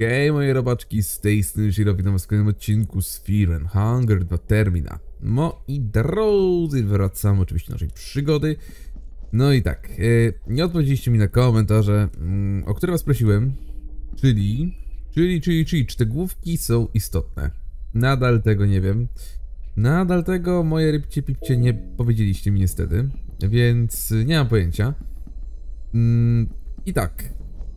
Okej, moje robaczki, z tej strony Shiro, witam was w kolejnym odcinku z Fear and Hunger 2 Termina. Moi drodzy, wracamy oczywiście do naszej przygody. No i tak, nie odpowiedzieliście mi na komentarze, o które was prosiłem, czyli czy te główki są istotne. Nadal tego nie wiem. Nadal tego, moje rybcie pipcie, nie powiedzieliście mi niestety, więc nie mam pojęcia. I tak.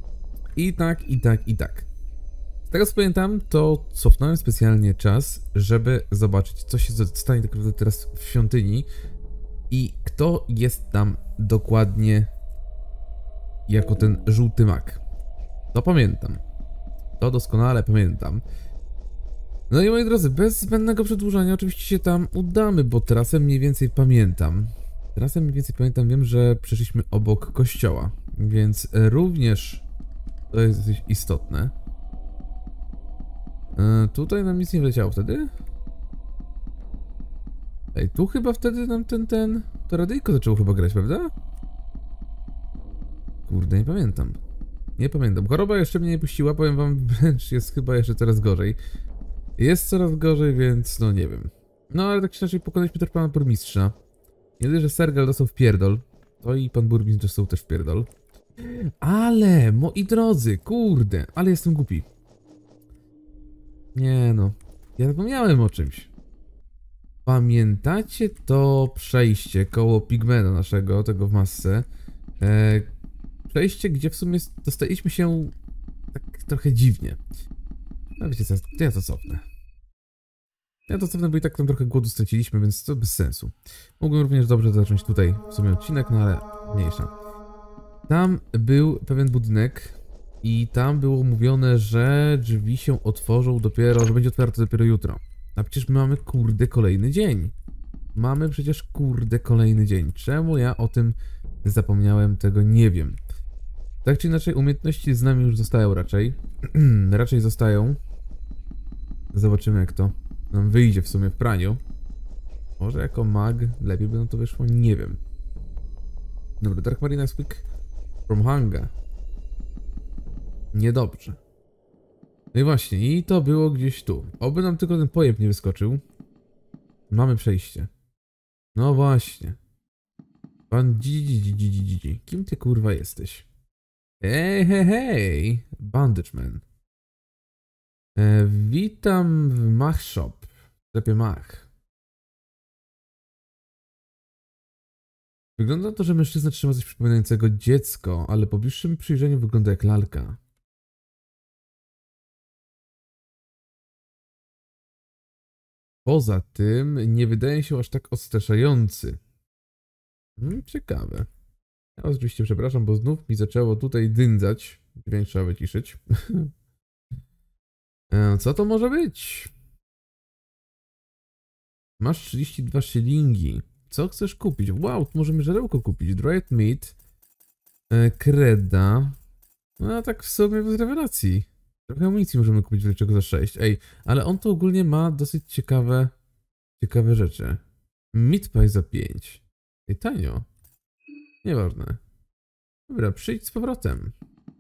Z tego co pamiętam, to cofnąłem specjalnie czas, żeby zobaczyć, co się stanie tak naprawdę teraz w świątyni i kto jest tam dokładnie jako ten żółty mak. To pamiętam. To doskonale pamiętam. No i moi drodzy, bez zbędnego przedłużania oczywiście się tam udamy, bo trasę mniej więcej pamiętam. Wiem, że przeszliśmy obok kościoła, więc również to jest dosyć istotne. Tutaj nam nic nie wleciało wtedy? Ej, tu chyba wtedy nam to radyjko zaczęło chyba grać, prawda? Kurde, nie pamiętam. Choroba jeszcze mnie nie puściła, powiem wam, wręcz jest chyba jeszcze coraz gorzej. Jest coraz gorzej, więc no nie wiem. No ale tak czy inaczej pokonaliśmy też pana burmistrza. Nie dość, że Sergal dostał w pierdol, to i pan burmistrz dostał też w pierdol. Ale, moi drodzy, kurde, ale jestem głupi. Nie no, ja zapomniałem o czymś. Pamiętacie to przejście koło pigmena naszego, tego w masce? Przejście, gdzie w sumie dostaliśmy się tak trochę dziwnie. No wiecie co, ja to cofnę. Bo i tak tam trochę głodu straciliśmy, więc to bez sensu. Mogłem również dobrze zacząć tutaj w sumie odcinek, no ale mniejsza. Tam był pewien budynek i tam było mówione, że drzwi się otworzą dopiero, że będzie otwarte dopiero jutro. A przecież my mamy kurde kolejny dzień. Czemu ja o tym zapomniałem, tego nie wiem. Tak czy inaczej umiejętności z nami już zostają raczej. Raczej zostają. Zobaczymy jak to nam wyjdzie w sumie w praniu. Może jako mag lepiej by nam to wyszło, nie wiem. Dobra, Dark Marina Quick from Hunger. Niedobrze. No i właśnie, i to było gdzieś tu. Oby nam tylko ten pojeb nie wyskoczył. Mamy przejście. No właśnie. Pan Dzidzi. Kim ty kurwa jesteś? Hej! Bandageman. Witam w Mach Shop. W sklepie Mach. Wygląda to, że mężczyzna trzyma coś przypominającego dziecko, ale po bliższym przyjrzeniu wygląda jak lalka. Poza tym nie wydaje się aż tak odstraszający. Ciekawe. Ja oczywiście przepraszam, bo znów mi zaczęło tutaj dyndzać. Dźwięk trzeba wyciszyć. Co to może być? Masz 32 szylingi. Co chcesz kupić? Wow, tu możemy żarełko kupić. Dried meat. Kreda. No tak w sumie bez rewelacji. Trochę amunicji możemy kupić dlaczego za 6. Ej, ale on to ogólnie ma dosyć ciekawe rzeczy. Meat pie za 5. Ej, tanio. Nieważne. Dobra, przyjdź z powrotem.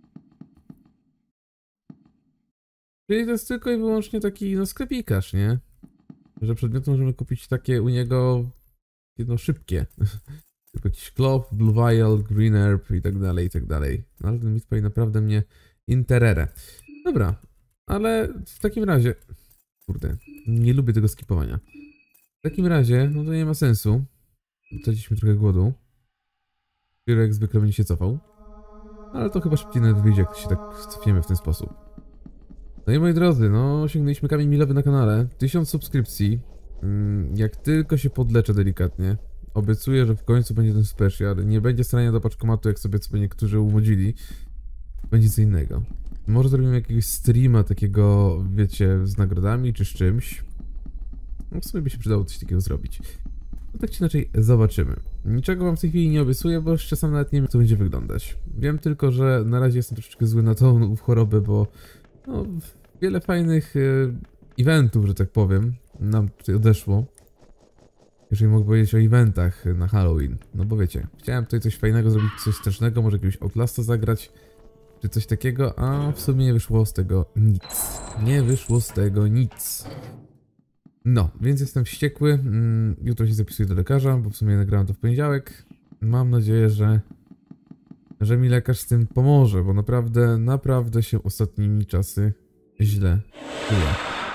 Czyli to jest tylko i wyłącznie taki, no, sklepikarz, nie? Że przedmioty możemy kupić takie u niego, no, szybkie. Tylko jakiś cloth, blue vial, green herb i tak dalej. No ale ten meat pie naprawdę mnie interere. Dobra, ale w takim razie... Kurde, nie lubię tego skipowania. W takim razie, no to nie ma sensu. Traciliśmy trochę głodu. Dopiero jak zwykle będzie się cofał. Ale to chyba szybciej nawet wyjdzie, jak się tak cofniemy w ten sposób. No i moi drodzy, no osiągnęliśmy kamień milowy na kanale. 1000 subskrypcji. Jak tylko się podleczę delikatnie. Obiecuję, że w końcu będzie ten special. Nie będzie strania do paczkomatu, jak sobie niektórzy umodzili. Będzie co innego. Może zrobimy jakiegoś streama takiego, wiecie, z nagrodami czy z czymś. No w sumie by się przydało coś takiego zrobić. No tak czy inaczej zobaczymy. Niczego wam w tej chwili nie obiecuję, bo jeszcze sam nawet nie wiem, jak to będzie wyglądać. Wiem tylko, że na razie jestem troszeczkę zły na tą chorobę, bo no, wiele fajnych eventów, że tak powiem, nam tutaj odeszło. Jeżeli mogę powiedzieć o eventach na Halloween. No bo wiecie, chciałem tutaj coś fajnego zrobić, coś strasznego, może jakiegoś Outlasta zagrać. czy coś takiego, a w sumie nie wyszło z tego nic. Nie wyszło z tego nic. No, więc jestem wściekły. Jutro się zapisuję do lekarza, bo w sumie nagrałem to w poniedziałek. Mam nadzieję, że mi lekarz z tym pomoże, bo naprawdę się ostatnimi czasy źle czuję.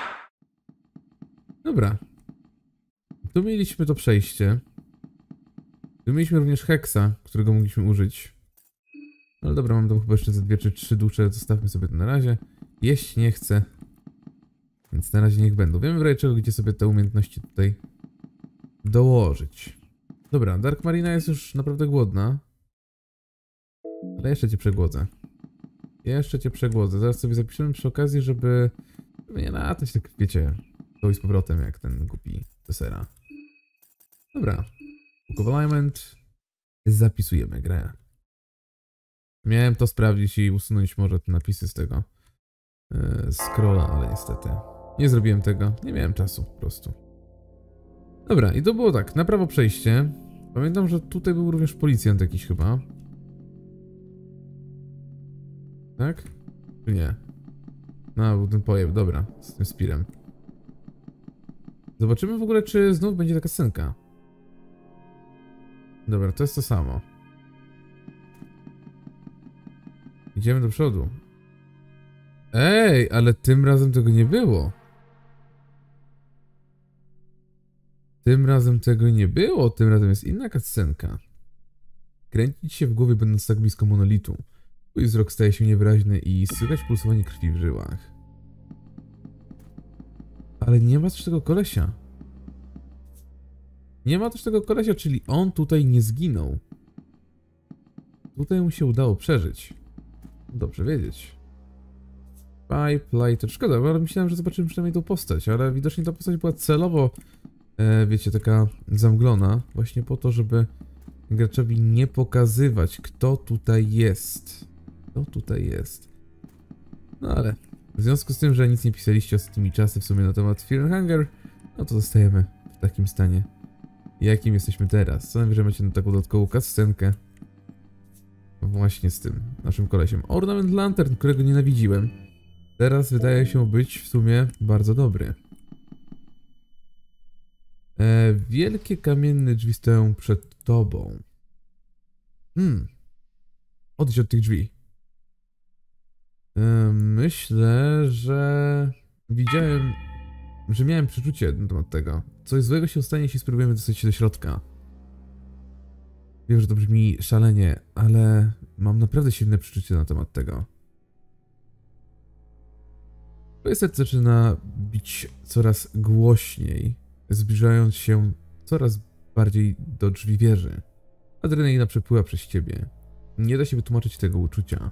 Dobra. Tu mieliśmy to przejście. Tu mieliśmy również heksa, którego mogliśmy użyć. Ale dobra, mam tam chyba jeszcze ze 2 czy 3 dusze, zostawmy sobie to na razie. Jeść nie chcę. Więc na razie niech będą. Wiemy w razie czego, gdzie sobie te umiejętności tutaj dołożyć. Dobra, Dark Marina jest już naprawdę głodna. Ale jeszcze cię przegłodzę. Zaraz sobie zapiszemy przy okazji, żeby nie latać tak, wiecie, to i z powrotem jak ten głupi desera. Dobra. Book of Alignment. Zapisujemy grę. Miałem to sprawdzić i usunąć może te napisy z tego scrolla, ale niestety nie zrobiłem tego. Nie miałem czasu po prostu. Dobra, i to było tak. Na prawo przejście. Pamiętam, że tutaj był również policjant jakiś chyba. Tak? Czy nie? No, był ten pojeb. Dobra, z tym Spirem. Zobaczymy w ogóle, czy znów będzie taka scenka. Dobra, to jest to samo. Idziemy do przodu. Ej, ale tym razem tego nie było. Tym razem jest inna cutscenka. Kręcić się w głowie, będąc tak blisko monolitu. Twój wzrok staje się niewyraźny i słychać pulsowanie krwi w żyłach. Ale nie ma też tego kolesia. Czyli on tutaj nie zginął. Tutaj mu się udało przeżyć. Dobrze wiedzieć. Pipe Lighter. Szkoda, bo myślałem, że zobaczymy przynajmniej tą postać, ale widocznie ta postać była celowo, wiecie, taka zamglona. Właśnie po to, żeby graczowi nie pokazywać, kto tutaj jest. No ale w związku z tym, że nic nie pisaliście ostatnimi czasy w sumie na temat Fear and Hunger, no to zostajemy w takim stanie, jakim jesteśmy teraz. Co najwyżej macie na taką dodatkową cutscenkę właśnie z tym naszym kolesiem. Ornament Lantern, którego nienawidziłem, teraz wydaje się być w sumie bardzo dobry. Wielkie kamienne drzwi stoją przed tobą. Odejdź od tych drzwi. Myślę, że miałem przeczucie na temat tego. Coś złego się stanie, jeśli spróbujemy dostać się do środka. Wiem, że to brzmi szalenie, ale mam naprawdę silne przeczucie na temat tego. Moje serce zaczyna bić coraz głośniej, zbliżając się coraz bardziej do drzwi wieży. Adrenalina przepływa przez ciebie. Nie da się wytłumaczyć tego uczucia.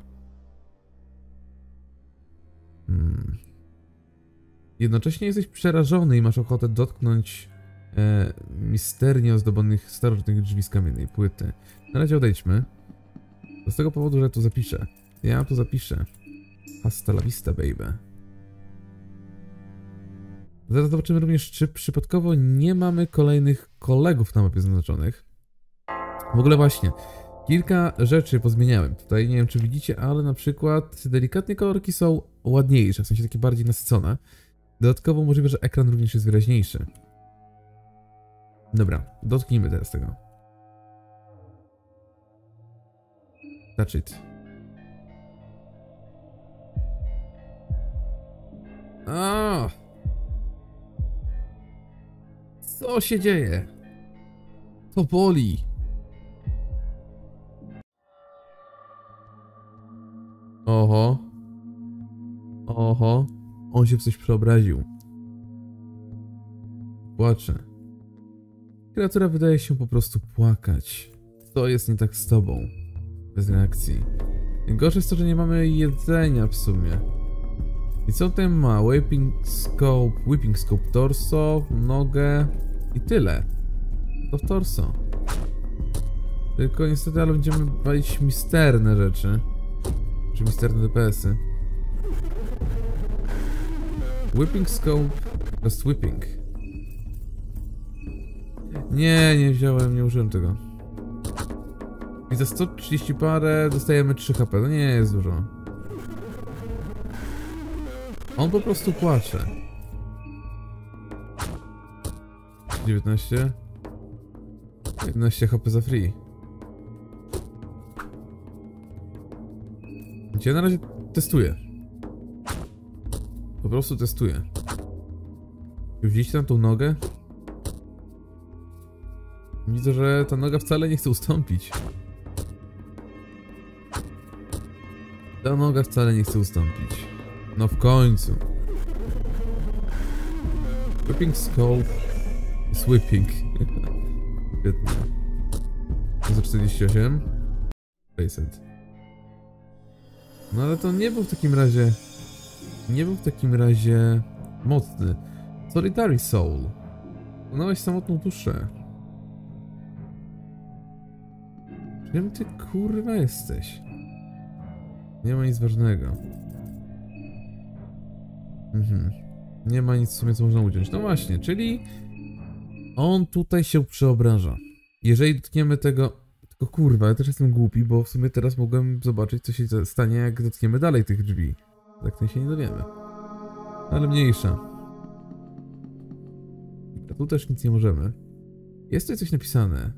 Jednocześnie jesteś przerażony i masz ochotę dotknąć misternie ozdobionych starożytnych drzwi z kamiennej płyty. Na razie odejdźmy. To z tego powodu, że to zapiszę. Ja to zapiszę. Hasta la vista, baby. Zaraz zobaczymy również, czy przypadkowo nie mamy kolejnych kolegów na mapie zaznaczonych. W ogóle właśnie, kilka rzeczy pozmieniałem. Tutaj nie wiem, czy widzicie, ale na przykład delikatnie kolorki są ładniejsze, w sensie takie bardziej nasycone. Dodatkowo możliwe, że ekran również jest wyraźniejszy. Dobra, dotknijmy teraz tego. Touch it. Co się dzieje? To boli. Oho. On się w coś przeobraził. Płacze. Kreatura wydaje się po prostu płakać. Co jest nie tak z tobą? Bez reakcji. Gorsze jest to, że nie mamy jedzenia w sumie. I co tutaj ma? Whipping scope, torso, nogę i tyle. To w torso. Tylko niestety, ale będziemy walić misterne rzeczy. Czy misterne DPS-y. Whipping scope, just whipping. Nie wziąłem, nie użyłem tego. I za 130 parę dostajemy 3 HP, to nie jest dużo. On po prostu płacze. 19. 11 HP za free. Ja na razie testuję. Po prostu testuję. Widzicie tam tą nogę? Widzę, że ta noga wcale nie chce ustąpić. Ta noga wcale nie chce ustąpić. No w końcu. Whipping skull is whipping. Świetnie. 148. Reset. No ale to nie był w takim razie... Nie był w takim razie... mocny. Solitary Soul. Pokonałeś samotną duszę. Czym ty kurwa jesteś? Nie ma nic ważnego. Nie ma nic w sumie co można uciąć. No właśnie, czyli... On tutaj się przeobraża. Jeżeli dotkniemy tego... Tylko kurwa, ja też jestem głupi, bo w sumie teraz mogłem zobaczyć, co się stanie, jak dotkniemy dalej tych drzwi. Tak to się nie dowiemy. Ale mniejsza. A tu też nic nie możemy. Jest tutaj coś napisane.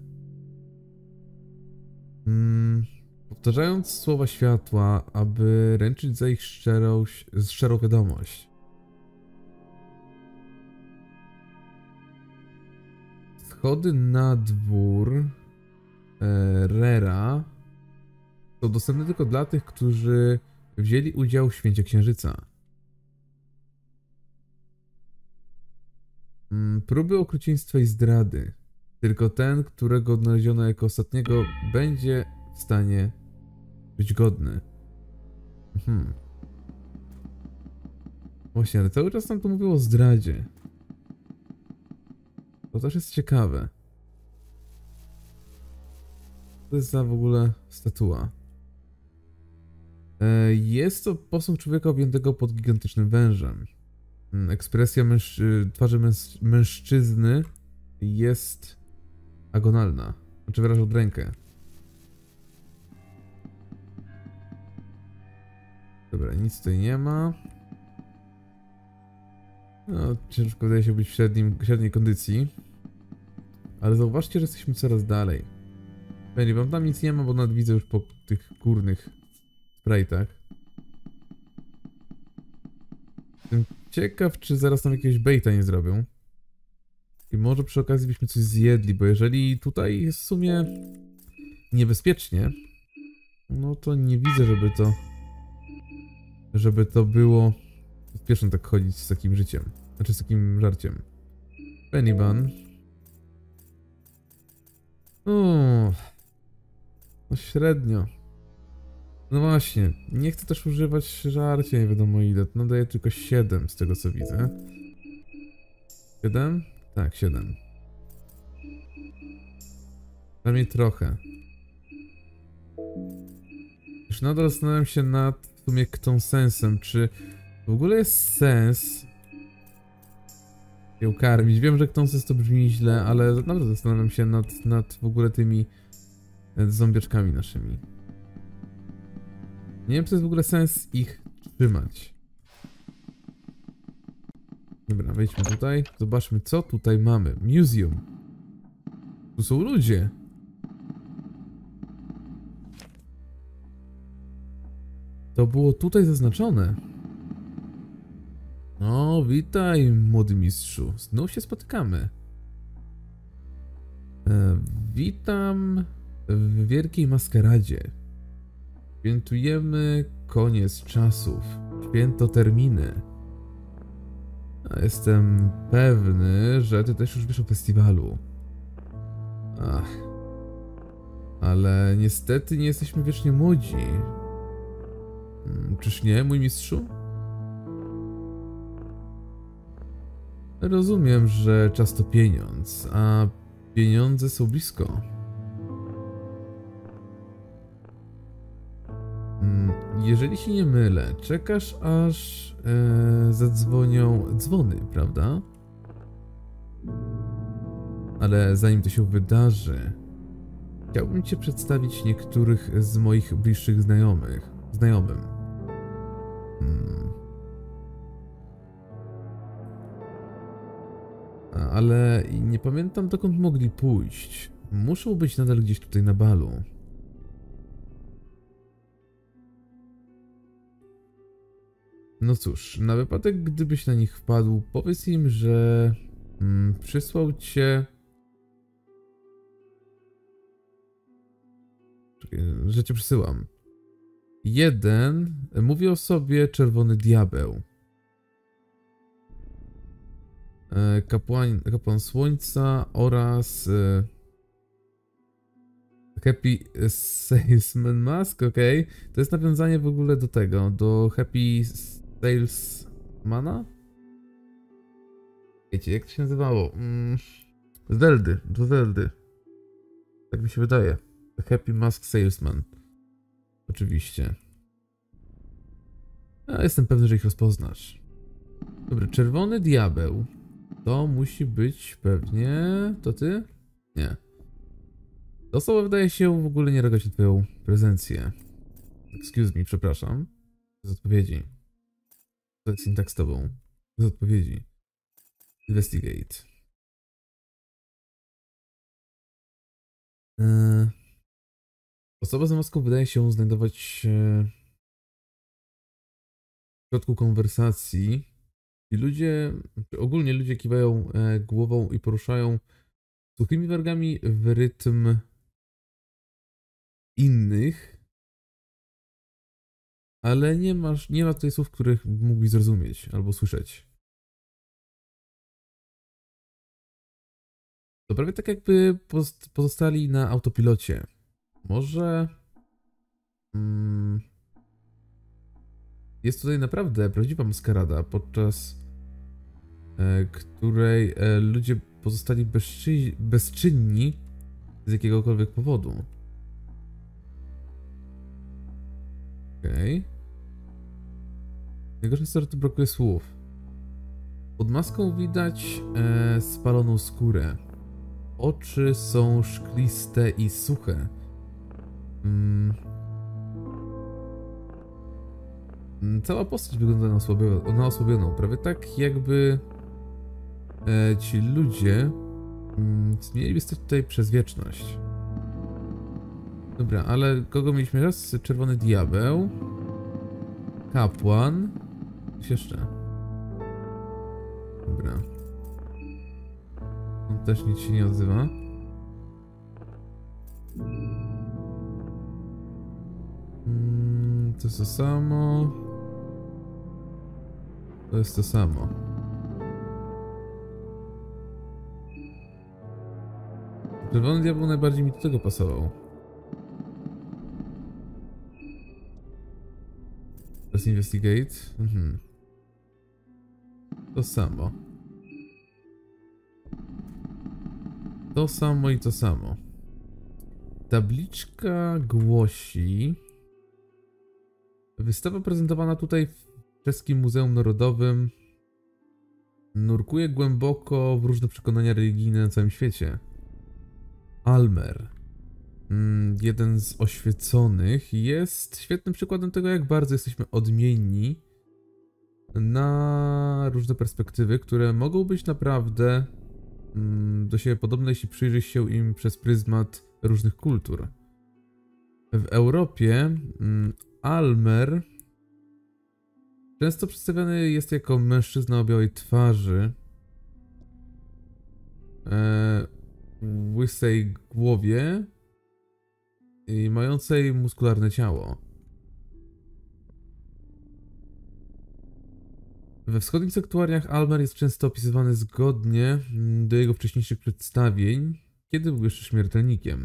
Powtarzając słowa światła, aby ręczyć za ich szczerą wiadomość. Schody na dwór Rera są dostępne tylko dla tych, którzy wzięli udział w święcie księżyca. Próby okrucieństwa i zdrady. Tylko ten, którego odnaleziono jako ostatniego, będzie w stanie być godny. Właśnie, ale cały czas nam to mówiło o zdradzie. To też jest ciekawe. Co to jest za w ogóle statua? Jest to posąg człowieka objętego pod gigantycznym wężem. Ekspresja twarzy mężczyzny jest agonalna. Znaczy wyraża rękę. Dobra, nic tutaj nie ma. No, ciężko wydaje się być w średniej kondycji. Ale zauważcie, że jesteśmy coraz dalej. Wam tam nic nie ma, bo nawet widzę już po tych górnych sprite'ach. Jestem ciekaw, czy zaraz nam jakiegoś baita nie zrobią. I może przy okazji byśmy coś zjedli, bo jeżeli tutaj jest w sumie niebezpiecznie, no to nie widzę, żeby to było bezpieczne tak chodzić z takim życiem. Znaczy z takim żarciem. Penny Bun. No średnio. No właśnie, nie chcę też używać żarcia, nie wiadomo ile. No daje tylko 7 z tego co widzę. 7? Tak, 7. Przynajmniej trochę. Już nadal zastanawiam się nad w sumie sensem, czy w ogóle jest sens ją karmić. Wiem, że sens to brzmi źle, ale naprawdę zastanawiam się nad w ogóle tymi zombiaczkami naszymi. Nie wiem, czy jest w ogóle sens ich trzymać. Dobra, wejdźmy tutaj. Zobaczmy, co tutaj mamy. Museum. Tu są ludzie. To było tutaj zaznaczone. O, witaj, młody mistrzu. Znów się spotykamy. Witam w wielkiej maskaradzie. Świętujemy koniec czasów. Święto terminy. Jestem pewny, że ty też już wiesz o festiwalu. Ach. Ale niestety nie jesteśmy wiecznie młodzi. Czyż nie, mój mistrzu? Rozumiem, że czas to pieniądz, a pieniądze są blisko. Jeżeli się nie mylę, czekasz aż zadzwonią dzwony, prawda? Ale zanim to się wydarzy, chciałbym cię przedstawić niektórych z moich bliższych znajomym. Ale nie pamiętam, dokąd mogli pójść. Muszą być nadal gdzieś tutaj na balu. No cóż, na wypadek gdybyś na nich wpadł, powiedz im, że przysłał cię... Czekaj, że cię przysyłam. Jeden mówi o sobie Czerwony Diabeł. Kapłan Słońca oraz Happy Salesman Mask, okej. To jest nawiązanie w ogóle do tego, do Happy Salesmana? Wiecie, jak to się nazywało? Zeldy, do Zeldy. Tak mi się wydaje. Happy Mask Salesman. Oczywiście. A jestem pewny, że ich rozpoznasz. Dobra, Czerwony Diabeł. To musi być pewnie... To ty? Nie. To osoba wydaje się w ogóle nie reagować na twoją prezencję. Excuse me, przepraszam. Bez odpowiedzi. To jest syntaks z tobą. Bez odpowiedzi. Investigate. Osoba za maską wydaje się znajdować w środku konwersacji i ludzie, ogólnie ludzie kiwają głową i poruszają suchymi wargami w rytm innych, ale nie ma tutaj słów, których mógłbyś zrozumieć albo słyszeć. To prawie tak jakby pozostali na autopilocie. Może... Jest tutaj naprawdę prawdziwa maskarada, podczas której ludzie pozostali bezczynni z jakiegokolwiek powodu. Okej. Najgorsze jest to, że tu brakuje słów. Pod maską widać spaloną skórę. Oczy są szkliste i suche. Cała postać wygląda na osłabioną. Prawie tak, jakby ci ludzie mieliby stać tutaj przez wieczność. Dobra, ale kogo mieliśmy raz? Czerwony Diabeł. Kapłan. Coś jeszcze. Dobra. On też nic się nie odzywa. To jest to samo. To jest to samo. Czerwony Diabeł najbardziej mi do tego pasował. Teraz investigate. To samo. To samo i to samo. Tabliczka głosi... Wystawa prezentowana tutaj w Czeskim Muzeum Narodowym nurkuje głęboko w różne przekonania religijne na całym świecie. Almer, jeden z oświeconych, jest świetnym przykładem tego, jak bardzo jesteśmy odmienni na różne perspektywy, które mogą być naprawdę do siebie podobne, jeśli przyjrzy się im przez pryzmat różnych kultur. W Europie Almer często przedstawiany jest jako mężczyzna o białej twarzy, łysej głowie i mającej muskularne ciało. We wschodnich sektuariach Almer jest często opisywany zgodnie do jego wcześniejszych przedstawień, kiedy był jeszcze śmiertelnikiem.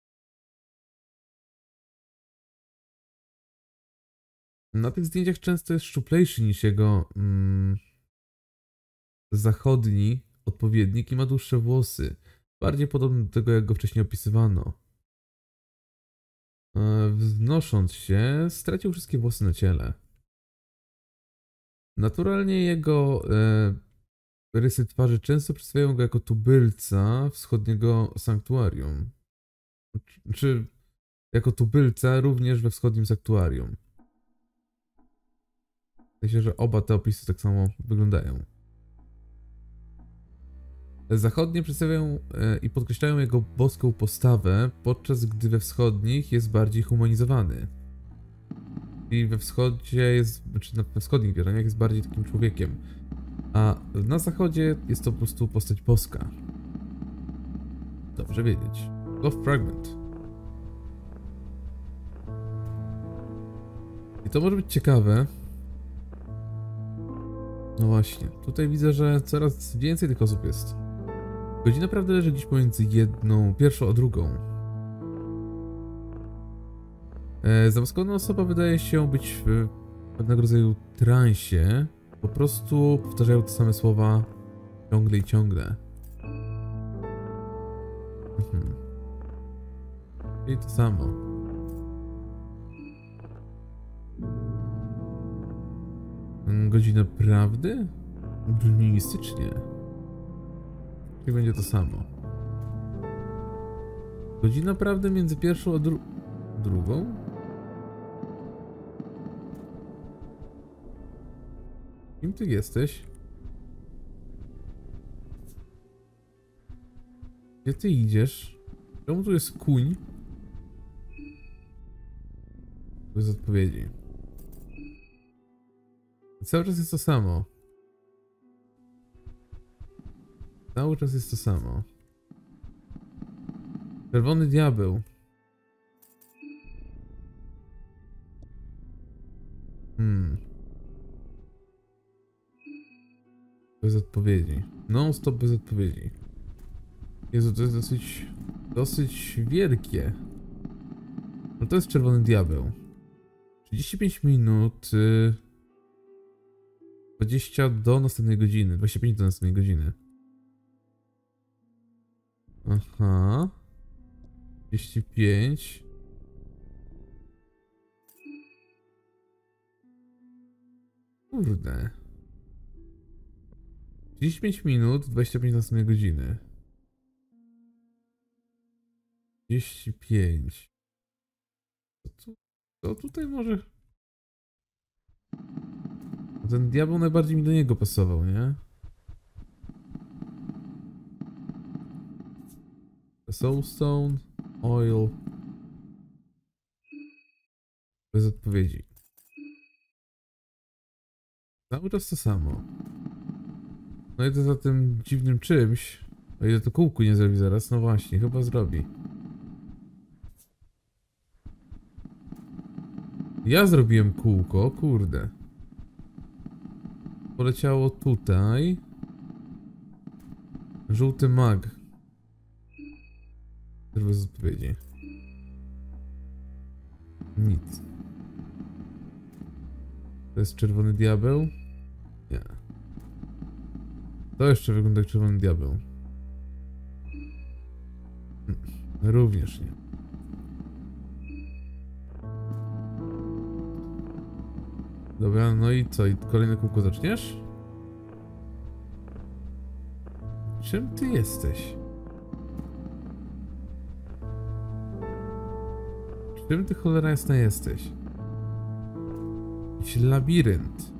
Na tych zdjęciach często jest szczuplejszy niż jego zachodni odpowiednik i ma dłuższe włosy, bardziej podobny do tego, jak go wcześniej opisywano. Wznosząc się, stracił wszystkie włosy na ciele. Naturalnie jego rysy twarzy często przedstawiają go jako tubylca wschodniego sanktuarium. Czy jako tubylca również we wschodnim sanktuarium. Myślę, że oba te opisy tak samo wyglądają. Zachodnie przedstawiają i podkreślają jego boską postawę, podczas gdy we wschodnich jest bardziej humanizowany. I we wschodzie jest, znaczy na wschodnich wierzeniach jest bardziej takim człowiekiem. A na zachodzie jest to po prostu postać boska. Dobrze wiedzieć. Love Fragment. I to może być ciekawe. No właśnie, tutaj widzę, że coraz więcej tych osób jest. Godzina prawda leży gdzieś pomiędzy pierwszą a drugą. Zamaskowana osoba wydaje się być w pewnego rodzaju transie. Po prostu powtarzają te same słowa ciągle i ciągle. I to samo. Godzina prawdy? Brzmi mistycznie. I będzie to samo. Godzina prawdy między pierwszą a drugą? Kim ty jesteś? Gdzie ty idziesz? Czemu tu jest kuń? Bez odpowiedzi. Cały czas jest to samo. Cały czas jest to samo. Czerwony diabeł. Bez odpowiedzi. Non stop bez odpowiedzi. Jezu, to jest dosyć wielkie. No to jest czerwony diabeł. 35 minut. 20 do następnej godziny. 25 do następnej godziny. Aha. 35. Kurde. 35 minut, 25 następnej godziny. 35. To tutaj może... Ten diabeł najbardziej mi do niego pasował, nie? Soulstone, oil. Bez odpowiedzi. Cały czas to samo. No i to za tym dziwnym czymś. O ile to kółku nie zrobi zaraz, no właśnie, chyba zrobi. Ja zrobiłem kółko, kurde. Poleciało tutaj. Żółty mag. Też bez odpowiedzi. Nic. To jest czerwony diabeł? Nie. To jeszcze wygląda jak czerwony diabeł. Również nie. Dobra, no i co? I kolejne kółko zaczniesz? Czym ty jesteś? Czym ty cholera jasna jesteś? Jakiś labirynt.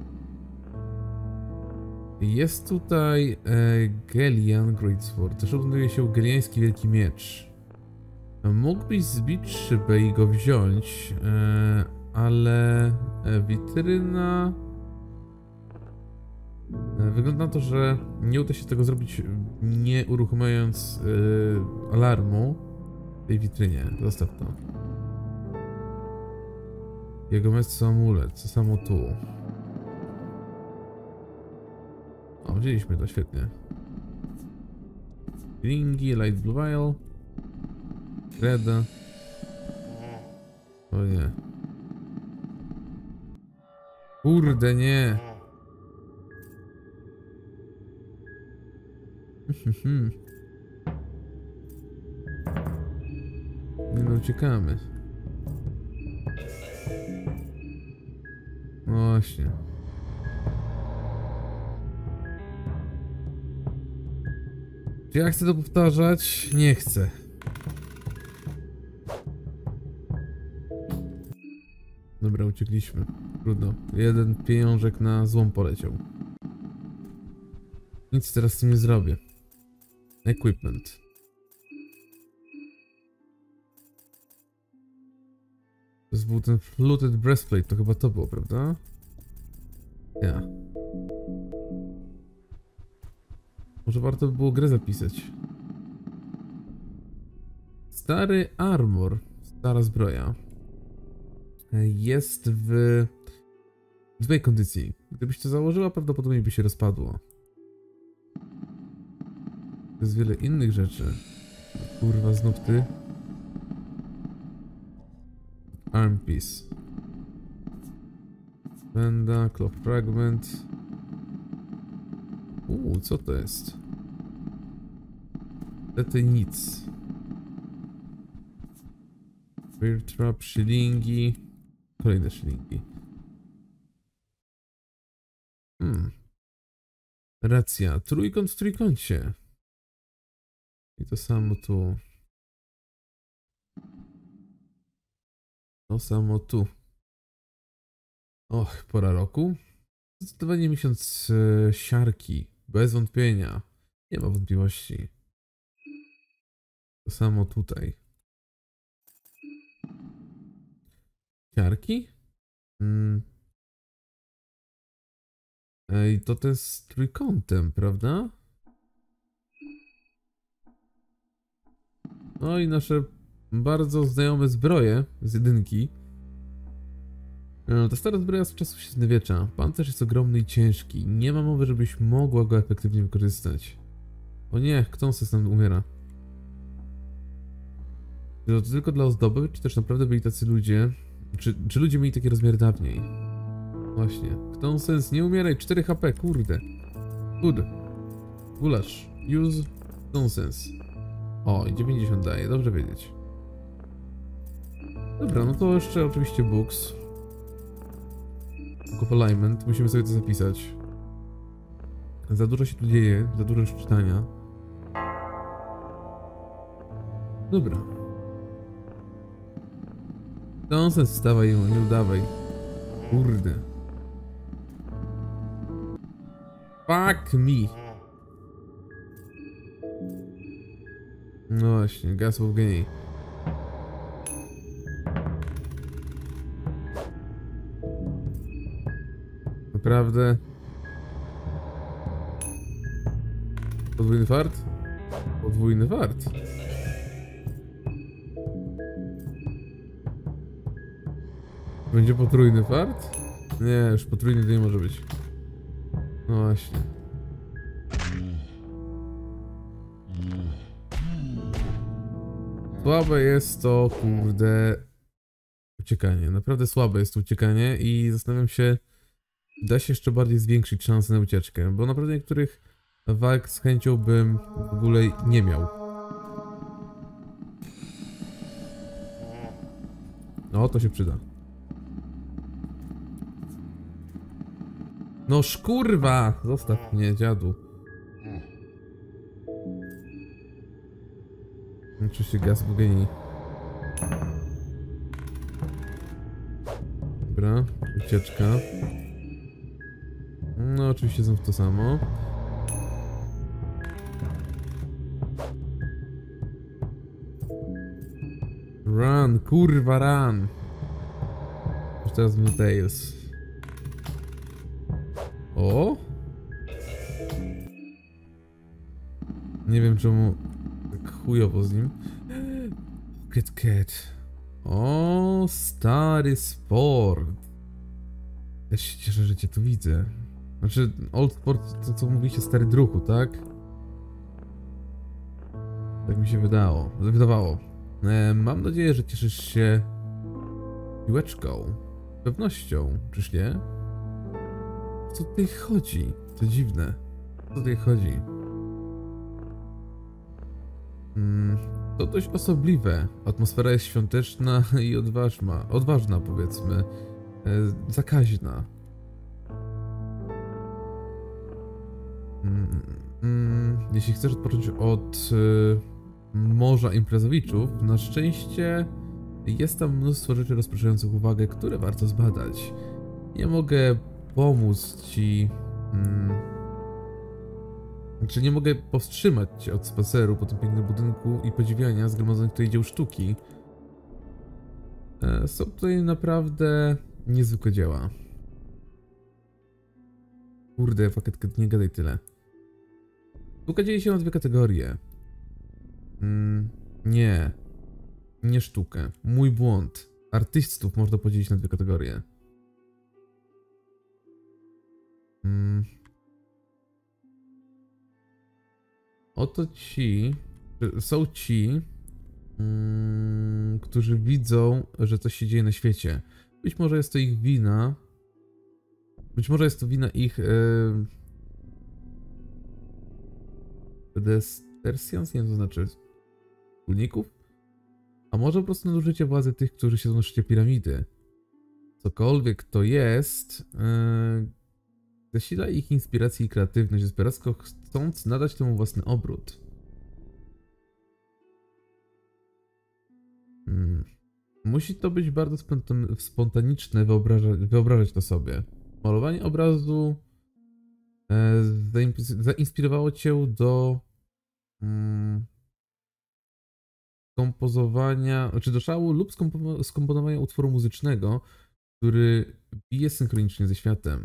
Jest tutaj Gelian Greatsword. Też odnajduje się geliański wielki miecz. Mógłbyś zbić szybę i go wziąć, ale witryna... Wygląda na to, że nie uda się tego zrobić, nie uruchamiając alarmu w tej witrynie. Zostaw to. Jego mecz amulet, co samo tu. O, wzięliśmy to, świetnie. Ringi, Light Blue Vial. Reda. O nie. Kurde, nie. Nie no, uciekamy. No właśnie. Czy ja chcę to powtarzać? Nie chcę. Dobra, uciekliśmy. Trudno. Jeden pieniążek na złom poleciał. Nic teraz z tym nie zrobię. Equipment. To był ten fluted breastplate, to chyba to było, prawda? Ja. Może warto by było grę zapisać. Stary armor. Stara zbroja. Jest w złej kondycji. Gdybyś to założyła, prawdopodobnie by się rozpadło. Jest wiele innych rzeczy. Kurwa, znów ty. Arm piece. Benda, cloth fragment. Co to jest? Niestety nic. Bear trap, shillingi. Kolejne shillingi. Racja. Trójkąt w trójkącie. I to samo tu. To samo tu. Och, pora roku. Zdecydowanie miesiąc siarki. Bez wątpienia. Nie ma wątpliwości. To samo tutaj. Siarki? I to jest trójkątem, prawda? No i nasze bardzo znajome zbroje z jedynki. Ta stara zbroja z czasów średniowiecza. Pancerz jest ogromny i ciężki. Nie ma mowy, żebyś mogła go efektywnie wykorzystać. O nie, Ktonsys nam umiera. To tylko dla ozdoby, czy też naprawdę byli tacy ludzie? Czy ludzie mieli takie rozmiary dawniej? Właśnie. Ktonsys, nie umieraj, 4 HP, kurde. Good. Gulasz. Use Ktonsys. O, i 90 daje, dobrze wiedzieć. Dobra, no to jeszcze oczywiście books. Book of alignment, musimy sobie to zapisać. Za dużo się tu dzieje, za dużo już czytania. Dobra. Nonsens, wstawaj, nie udawaj. Kurde. Fuck me. No właśnie, gas of gay. Naprawdę? Podwójny fart? Podwójny fart. Będzie potrójny fart? Nie, już potrójny to nie może być. No właśnie. Słabe jest to, kurde, uciekanie. Naprawdę słabe jest to uciekanie i zastanawiam się, da się jeszcze bardziej zwiększyć szanse na ucieczkę, bo naprawdę niektórych walk z chęcią bym w ogóle nie miał. No, to się przyda. No szkurwa! Zostaw mnie, dziadu. Oczywiście gaz w geni. Dobra, ucieczka. No oczywiście znów to samo. Run, kurwa run! Już teraz w Tails. O! Nie wiem czemu tak chujowo z nim. Pocket Cat. O, stary sport. Ja się cieszę, że cię tu widzę. Znaczy, Old Sport to co mówicie, stary druhu, tak? Tak mi się wydawało. Mam nadzieję, że cieszysz się piłeczką. Pewnością, czyż nie? O co tutaj chodzi? To dziwne. O co tutaj chodzi? To dość osobliwe. Atmosfera jest świąteczna i odważna powiedzmy. Zakaźna. Jeśli chcesz odpocząć od morza imprezowiczów, na szczęście jest tam mnóstwo rzeczy rozpraszających uwagę, które warto zbadać. Nie mogę pomóc ci Znaczy nie mogę powstrzymać się od spaceru po tym pięknym budynku i podziwiania zgromadzonych tutaj dzieł sztuki. Są tutaj naprawdę niezwykłe dzieła. Kurde, pakiet, nie gadaj tyle. Sztuka dzieje się na dwie kategorie. Nie. Nie sztukę. Mój błąd. Artystów można podzielić na dwie kategorie. Oto są ci, którzy widzą, że coś się dzieje na świecie. Być może jest to ich wina. Być może jest to wina ich pedestrians, nie wiem co znaczy, wspólników? A może po prostu nadużycie władzy tych, którzy siedzą na szczycie piramidy. Cokolwiek to jest, zasila ich inspirację i kreatywność, desperacko chcąc nadać temu własny obrót. Musi to być bardzo spontaniczne, wyobrażać to sobie. Malowanie obrazu zainspirowało cię do kompozowania, czy do szału lub skomponowania utworu muzycznego, który bije synchronicznie ze światem.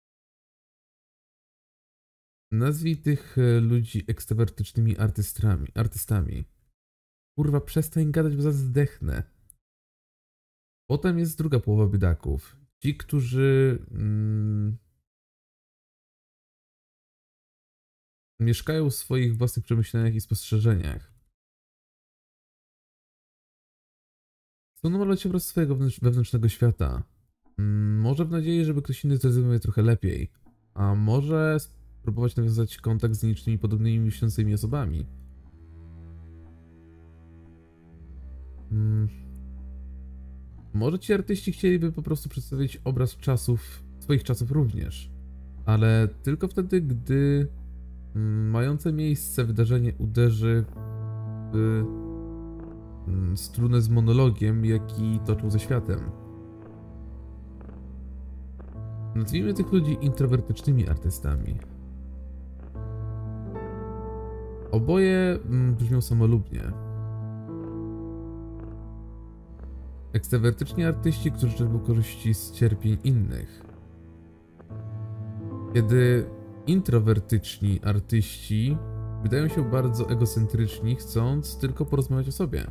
Nazwij tych ludzi ekstrawertycznymi artystami. Kurwa, przestań gadać, bo zaraz zdechnę. Potem jest druga połowa biedaków. Ci, którzy mieszkają w swoich własnych przemyśleniach i spostrzeżeniach. Chcą namalować obraz swojego wewnętrznego świata. Może w nadziei, żeby ktoś inny zrozumiał je trochę lepiej. A może spróbować nawiązać kontakt z nielicznymi podobnymi myślącymi osobami. Może ci artyści chcieliby po prostu przedstawić obraz swoich czasów również. Ale tylko wtedy, gdy mające miejsce wydarzenie uderzy w strunę z monologiem, jaki toczył ze światem. Nazwijmy tych ludzi introwertycznymi artystami. Oboje brzmią samolubnie. Ekstrawertyczni artyści, którzy czerpią korzyści z cierpień innych. Kiedy introwertyczni artyści wydają się bardzo egocentryczni, chcąc tylko porozmawiać o sobie.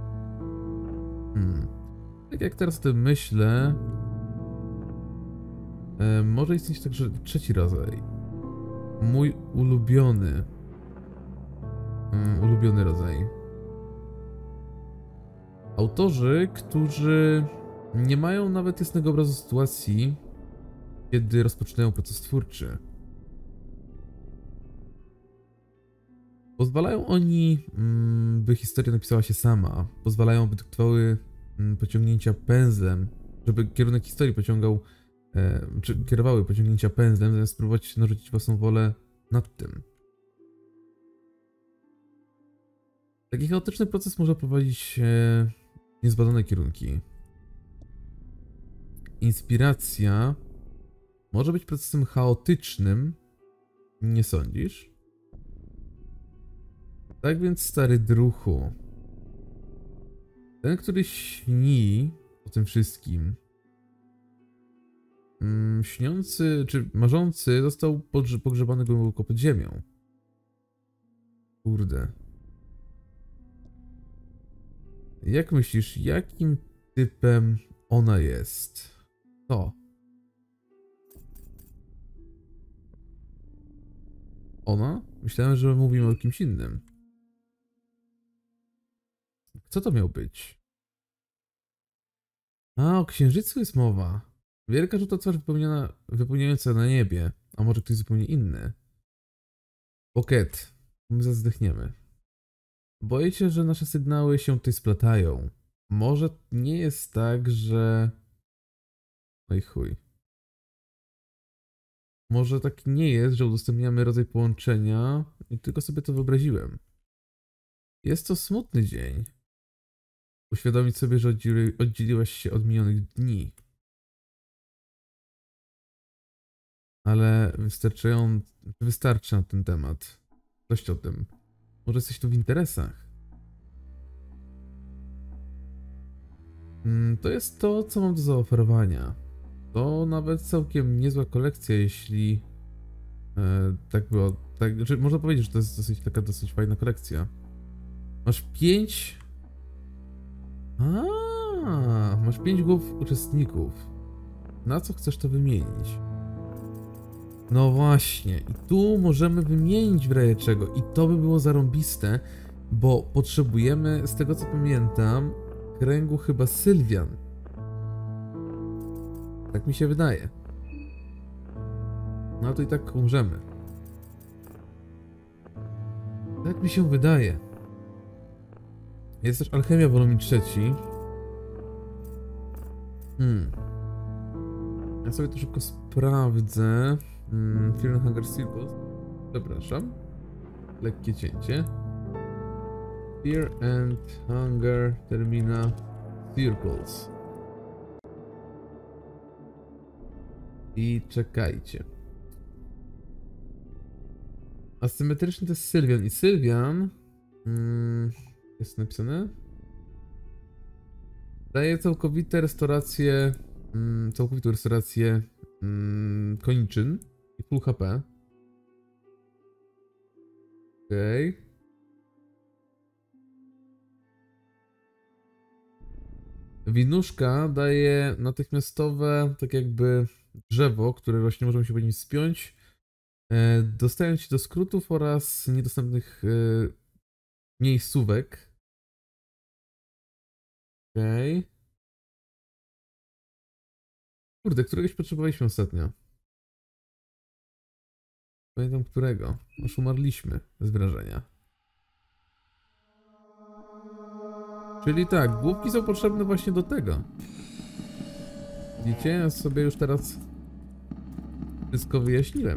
Tak jak teraz o tym myślę, może istnieć także trzeci rodzaj. Mój ulubiony rodzaj. Autorzy, którzy nie mają nawet jasnego obrazu sytuacji, kiedy rozpoczynają proces twórczy. Pozwalają oni, by historia napisała się sama. Pozwalają, by dyktowały pociągnięcia pędzlem, żeby kierunek historii czy kierowały pociągnięcia pędzlem, zamiast spróbować narzucić własną wolę nad tym. Taki chaotyczny proces może prowadzić niezbadane kierunki. Inspiracja może być procesem chaotycznym, nie sądzisz? Tak więc, stary druhu, ten, który śni o tym wszystkim, śniący czy marzący, został pogrzebany głęboko pod ziemią. Kurde. Jak myślisz, jakim typem ona jest? To. Ona? Myślałem, że mówimy o kimś innym. Co to miał być? A, o księżycu jest mowa. Wielka żółta twarz wypełniająca na niebie. A może ktoś zupełnie inny? Pocket. My zazdechniemy. Boję się, że nasze sygnały się tutaj splatają. Może nie jest tak, że... Oj chuj. Może tak nie jest, że udostępniamy rodzaj połączenia i tylko sobie to wyobraziłem. Jest to smutny dzień. Uświadomić sobie, że oddzieliłaś się od minionych dni. Ale wystarczy na ten temat. Coś o tym. Może jesteś tu w interesach. To jest to, co mam do zaoferowania. To nawet całkiem niezła kolekcja, jeśli tak było. Tak, znaczy, można powiedzieć, że to jest dosyć fajna kolekcja. Masz 5. Masz 5 głów uczestników. Na co chcesz to wymienić? No właśnie, i tu możemy wymienić w razie czego. I to by było zarąbiste, bo potrzebujemy, z tego co pamiętam, kręgu chyba Sylwian. Tak mi się wydaje. No to i tak umrzemy. Tak mi się wydaje. Jest też Alchemia Wolumin 3. Ja sobie to szybko sprawdzę. Fear and Hunger Circles. Przepraszam. Lekkie cięcie. Fear and Hunger Termina Circles. I czekajcie. Asymetryczny to jest Sylwian. I Sylwian... jest napisane? Daje całkowitą restaurację koniczyn i full HP. Okej. Winuszka daje natychmiastowe, tak jakby drzewo, które właśnie możemy się po nim spiąć, dostając się do skrótów oraz niedostępnych miejscówek. Okej. Kurde, któregoś potrzebowaliśmy ostatnio. Pamiętam którego. Aż umarliśmy z wrażenia. Czyli tak, główki są potrzebne właśnie do tego. Widzicie? Ja sobie już teraz wszystko wyjaśniłem.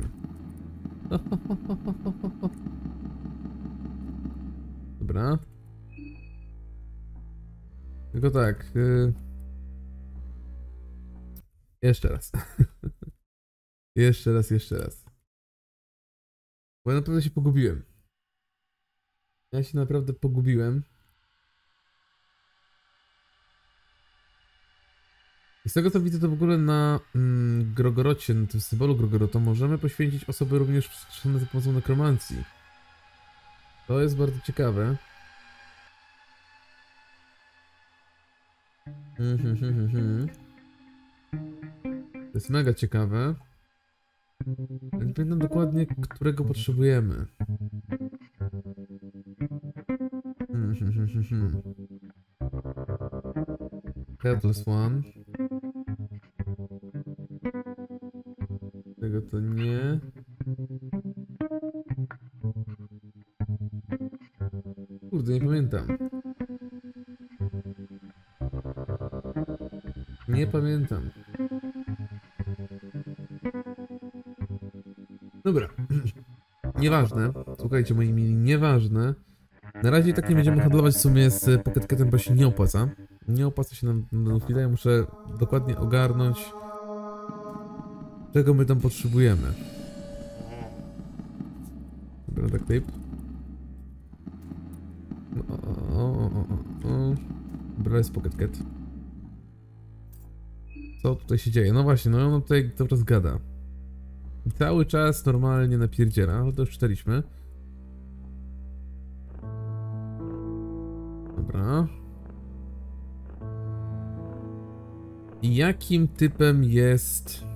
Dobra. Tylko tak. Jeszcze raz. Jeszcze raz. Bo ja naprawdę się pogubiłem. I z tego co widzę, to w ogóle na Grogorocie, na tym symbolu Grogorota możemy poświęcić osoby również wstrzymane za pomocą nekromancji. To jest bardzo ciekawe. To jest mega ciekawe. Nie pamiętam dokładnie, którego potrzebujemy. Headless One. Tego to nie. Kurde, nie pamiętam. Nie pamiętam. Dobra. Nieważne. Słuchajcie, moi mili, nieważne. Na razie i tak nie będziemy handlować w sumie z Pocket Catem, bo się nie opłaca. Nie opłaca się nam na chwilę, ja muszę dokładnie ogarnąć, czego my tam potrzebujemy. Dobra, tak tape. Dobra, jest Pocket Cat. Co tutaj się dzieje? No właśnie, no on tutaj cały czas gada. I cały czas normalnie napierdziela, ale to już czytaliśmy. Dobra. I jakim typem jest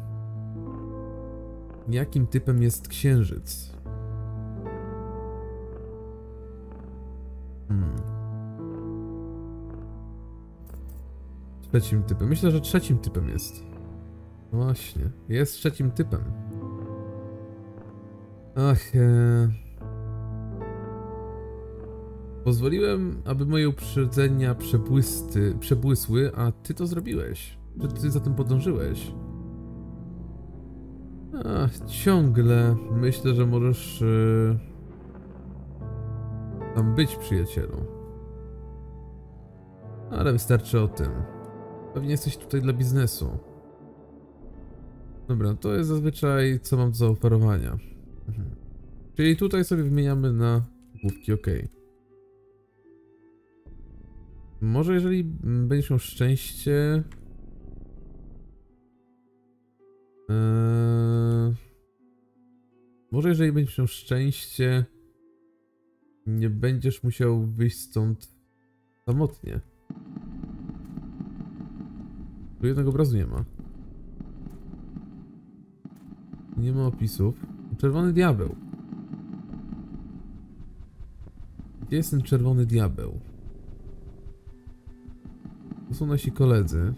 księżyc? Trzecim typem. Myślę, że trzecim typem jest. No właśnie, jest trzecim typem. Ach, pozwoliłem, aby moje uprzedzenia przebłysły, a ty to zrobiłeś. Że ty za tym podążyłeś. Ach, ciągle myślę, że możesz tam być, przyjacielu. Ale wystarczy o tym. Pewnie jesteś tutaj dla biznesu. Dobra, to jest zazwyczaj co mam do zaoferowania. Czyli tutaj sobie wymieniamy na główki, ok. Może jeżeli będziesz miał szczęście... Może jeżeli będziesz miał szczęście... Nie będziesz musiał wyjść stąd samotnie. Tu jednego obrazu nie ma. Nie ma opisów. Czerwony diabeł. Gdzie jest ten czerwony diabeł? To są nasi koledzy.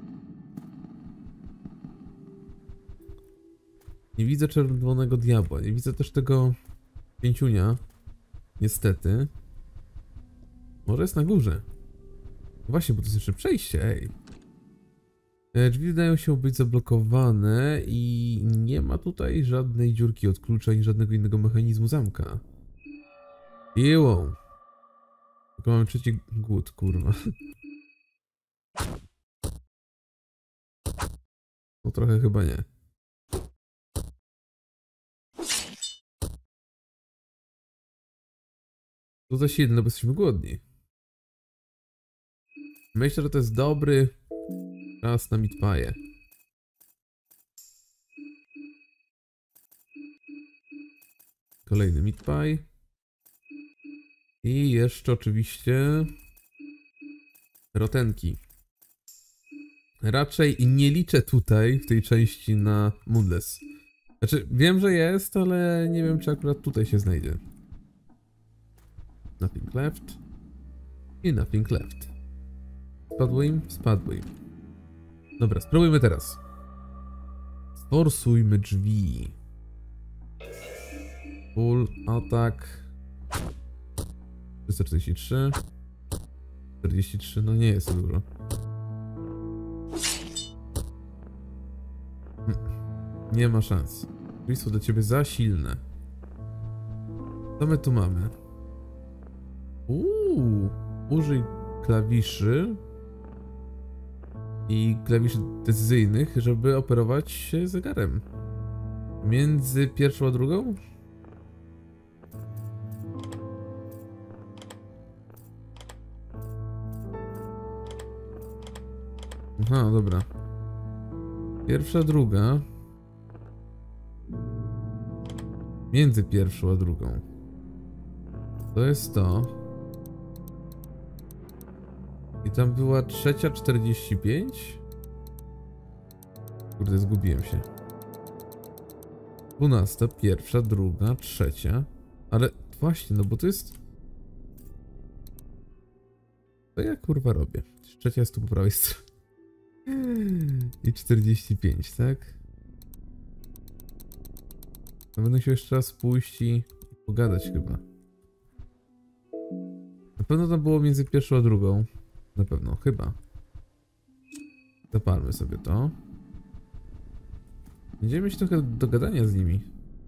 Nie widzę czerwonego diabła. Nie widzę też tego pięciunia. Niestety. Może jest na górze. Właśnie, bo to jest jeszcze przejście, ej. Drzwi wydają się być zablokowane i nie ma tutaj żadnej dziurki od klucza ani żadnego innego mechanizmu zamka. Jeło. Tylko mamy trzeci głód, kurwa. No trochę chyba nie. To za silne, bo jesteśmy głodni. Myślę, że to jest dobry czas na meatpie'e. Kolejny meatpie. I jeszcze oczywiście rotenki. Raczej nie liczę tutaj w tej części na Moonless. Znaczy, wiem, że jest, ale nie wiem, czy akurat tutaj się znajdzie. Nothing left. I nothing left. Spadło im? Spadło im. Dobra, spróbujmy teraz. Sforsujmy drzwi. Full attack. 343. 43, no nie jest to dużo. Nie ma szans. Drzwi są dla ciebie za silne. Co my tu mamy? Użyj klawiszy i klawiszy decyzyjnych, żeby operować zegarem. Między pierwszą a drugą? Aha, dobra. Pierwsza, druga. Między pierwszą a drugą. To jest to. I tam była trzecia 45? Kurde, zgubiłem się. 12, pierwsza, druga, trzecia. Ale właśnie, no bo to jest... Co ja kurwa robię? Trzecia jest tu po prawej stronie. I 45, tak? No będę musiał jeszcze raz pójść i pogadać chyba. Na pewno tam było między pierwszą a drugą. Na pewno, chyba. Zapalmy sobie to. Będziemy mieć trochę do gadania z nimi.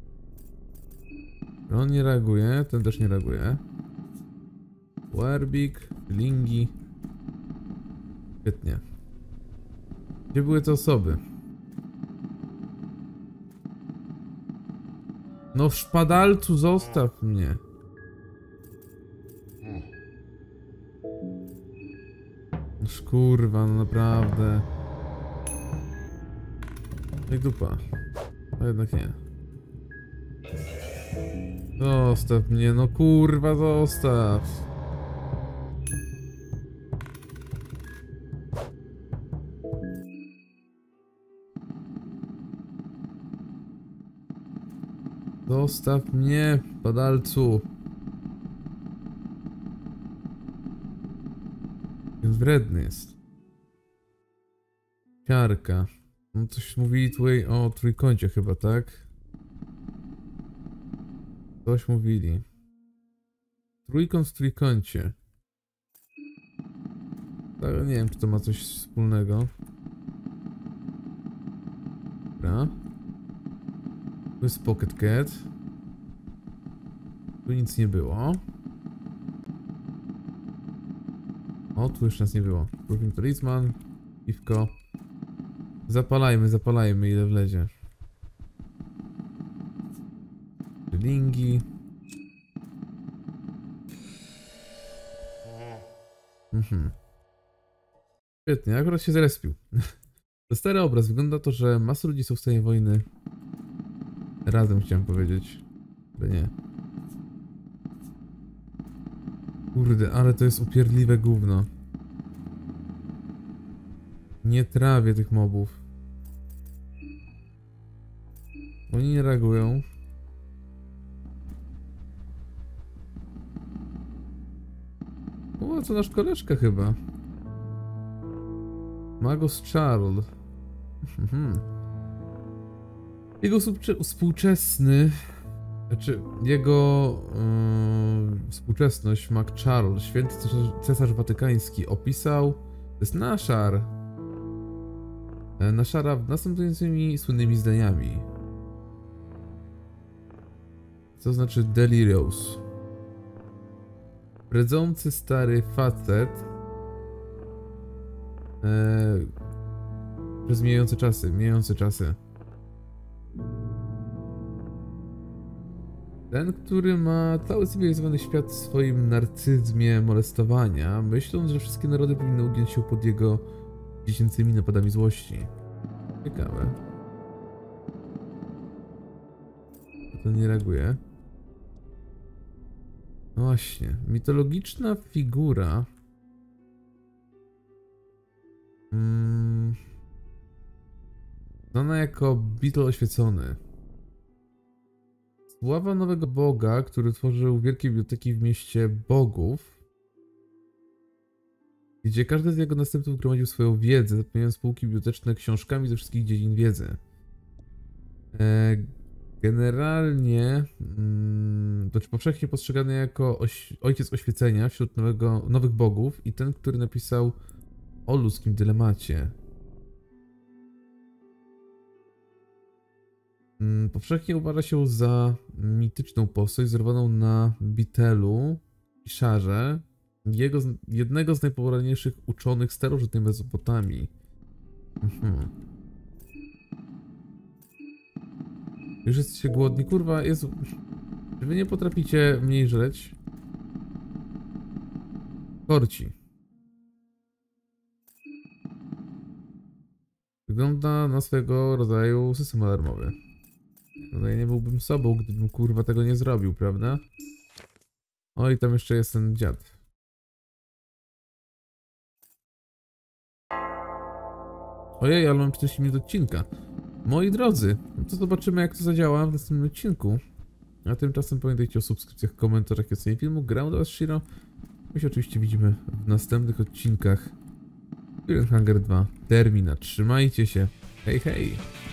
On nie reaguje, ten też nie reaguje. Warbik, lingi. Świetnie. Gdzie były te osoby? No w szpadalcu zostaw mnie. Kurwa, no naprawdę. Jak dupa. A jednak nie. Zostaw mnie, no kurwa, zostaw. Zostaw mnie, padalcu. Wredny jest. Siarka. No coś mówili tutaj o trójkącie chyba, tak? Coś mówili. Trójkąt w trójkącie. Ale nie wiem, czy to ma coś wspólnego. Dobra. Tu jest Pocket Cat. Tu nic nie było. O, tu już nas nie było. Brooklyn Talisman. Piwko. Zapalajmy, zapalajmy, ile wlezie. Sterlingi. Świetnie, akurat się zrespił. To stary obraz. Wygląda to, że masa ludzi są w stanie wojny razem, chciałem powiedzieć. Ale nie. Kurde, ale to jest upierdliwe gówno. Nie trawię tych mobów. Oni nie reagują. O, co nasz koleżka chyba. Magus Charles. Jego współczesny... Znaczy, jego współczesność, Mac Charles, święty cesarz watykański, opisał... To jest Nashar. Nashara następującymi słynnymi zdaniami. Co znaczy delirious? Bredzący stary facet przez mijające czasy. Ten, który ma cały cywilizowany świat w swoim narcyzmie molestowania, myśląc, że wszystkie narody powinny ugiąć się pod jego dziecięcymi napadami złości. Ciekawe. To nie reaguje. No właśnie, mitologiczna figura. Znana jako Beetle oświecony. Sława nowego boga, który tworzył wielkie biblioteki w mieście bogów, gdzie każdy z jego następców gromadził swoją wiedzę, zapełniając półki biblioteczne książkami ze wszystkich dziedzin wiedzy. Generalnie, to powszechnie postrzegany jako ojciec oświecenia wśród nowych bogów i ten, który napisał o ludzkim dylemacie. Powszechnie uważa się za mityczną postać wzorowaną na Beetlu i Szarze, jednego z najpopularniejszych uczonych starożytnej Mezopotamii. Już jesteście głodni? Kurwa, Jezu. Czy wy nie potraficie mniej żreć? Korci. Wygląda na swego rodzaju system alarmowy. No ja nie byłbym sobą, gdybym kurwa tego nie zrobił, prawda? O, i tam jeszcze jest ten dziad. Ojej, ale mam 40 minut odcinka. Moi drodzy, no to zobaczymy, jak to zadziała w następnym odcinku. A tymczasem pamiętajcie o subskrypcjach, komentarzach i ocenie filmu. Grałem do was Shiro. My się oczywiście widzimy w następnych odcinkach Grim Hunger 2 Termina. Trzymajcie się. Hej, hej!